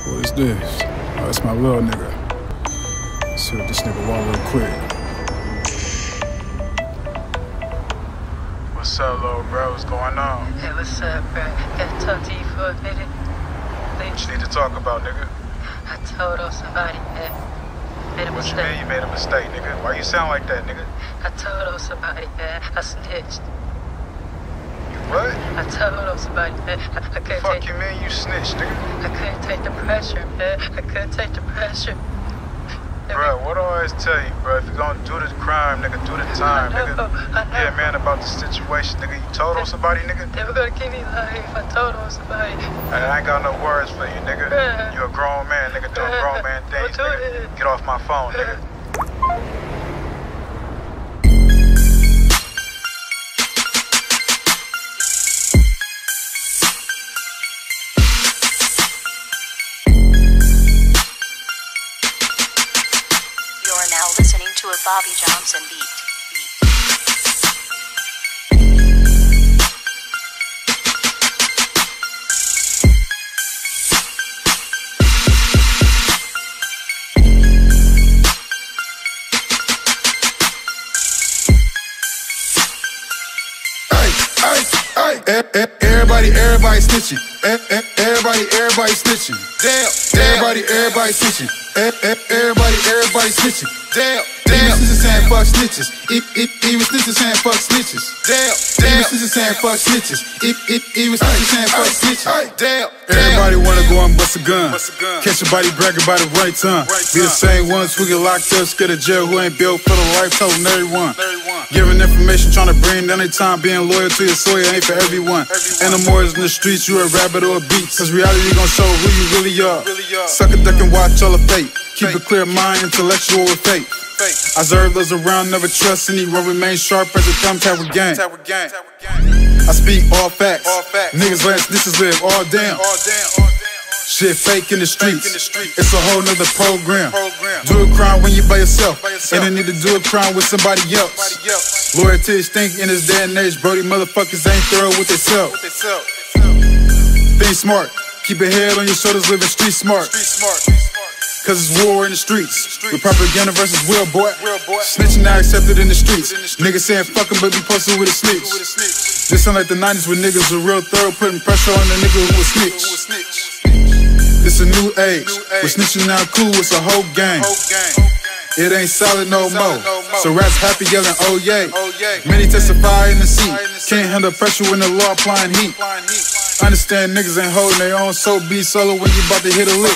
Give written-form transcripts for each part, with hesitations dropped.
What is this? Oh, that's my little nigga. Let's see what this nigga want real quick. What's up, little bro? What's going on? Hey, what's up, bro? Gotta talk to you for a minute. What you need to talk about, nigga? I told on somebody, man. Made a What mistake. you mean you made a mistake, nigga? Why you sound like that, nigga? I told on somebody, man. I snitched. What? I told on somebody, man. I couldn't Fuck take you mean you snitched, nigga? I couldn't take the pressure, man. I couldn't take the pressure. Bro, what do I always tell you, bro? If you're gonna do the crime, nigga, do the time, I nigga. know. Yeah, man, about the situation, nigga. You told on somebody, nigga? They were gonna give me life. I told on somebody. And I ain't got no words for you, nigga. Bruh. You a grown man, nigga, doing grown man things, Don't do nigga. it. Get off my phone, nigga. You're now listening to a Bobby Johnson beat. Everybody snitching. Everybody snitching. Damn. Everybody snitching. Everybody snitching. Damn. Even snitches saying fuck snitches. Even snitches saying fuck snitches. Damn. Even snitches saying fuck snitches. Even snitches saying fuck snitches. Damn. Everybody wanna go and bust a gun. Catch a body bragging by the right time. Be the same ones who get locked up, scared of jail, who ain't built for the life, telling everyone. Giving information, trying to bring down their time. Being loyal to your soil ain't for everyone. Animals in the streets, you a rabbit or a beast. Cause reality gon' show who you really are. Suck a duck and watch all the fate. Keep a clear mind, intellectual with faith. Observe those around, never trust anyone. Remain sharp as a thumbtack with gang. I speak all facts. Niggas let snitches live all damn. Shit fake in the streets. It's a whole nother program. Do a crime when you by yourself. And then need to do a crime with somebody else. Loyalty stink in this day and age. Brody motherfuckers ain't thorough with themselves. Think smart. Keep your head on your shoulders, living street smart. Cause it's war in the streets. With propaganda versus real boy. Snitching not accepted in the streets. Niggas saying fuck 'em but be posted with a snitch. This sound like the 90s when niggas were real thorough, putting pressure on the nigga who was snitch. This a new age. With snitching now cool, it's a whole gang. It ain't solid no more. So rats happy yelling oh yay. Many testify in the seat. Can't handle pressure when the law applying heat. Understand niggas ain't holding their own, so be solo when you about to hit a lick.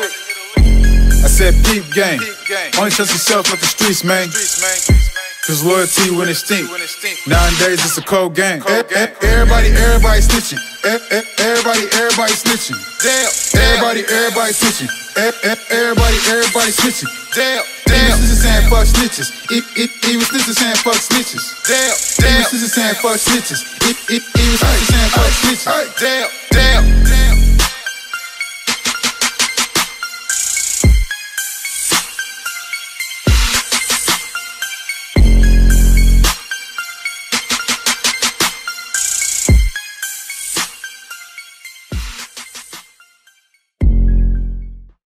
I said peep game. Only trust yourself, not the streets, man. Cause loyalty when it stink. Nowadays it's a cold game. Everybody snitching. Everybody snitching. Damn. Everybody snitching. Everybody snitching. Damn. Even snitches saying fuck snitches. Even snitches saying fuck snitches. Damn. Even snitches saying fuck snitches. Even snitches saying fuck snitches. Damn.